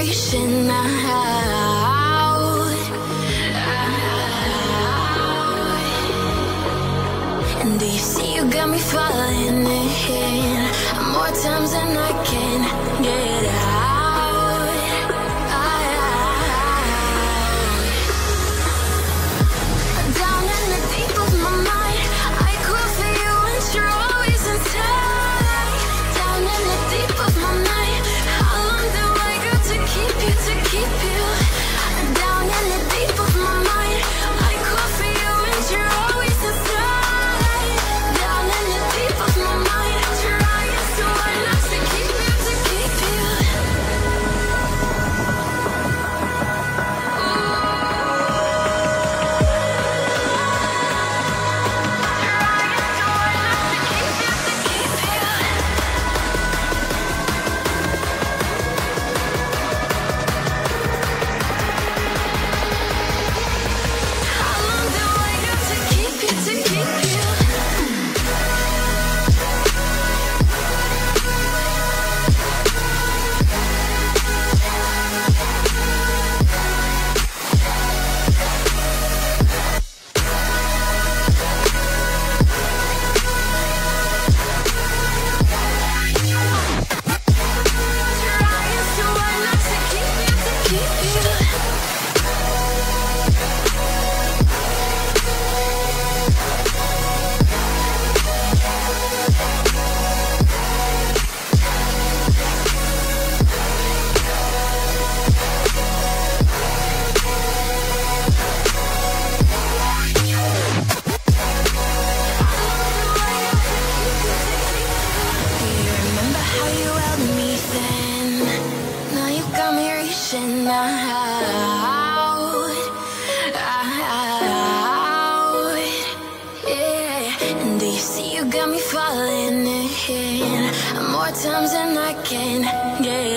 reaching out. And do you see you got me falling in more times than I can get out. Down in the deep of my mind, I call for you and you're always inside. Down in the deep of my mind, how long do I got to keep you, to keep you? Down in the deep of my mind, I call for you and you're always inside. Down in the deep of my mind, trying so hard not to keep you, to keep you. How long do I got to keep you, to keep you? Trying so hard not to keep you, to keep you. Do you remember how you held me then? Now you got me reaching out, yeah. And do you see you got me falling in more times than I can get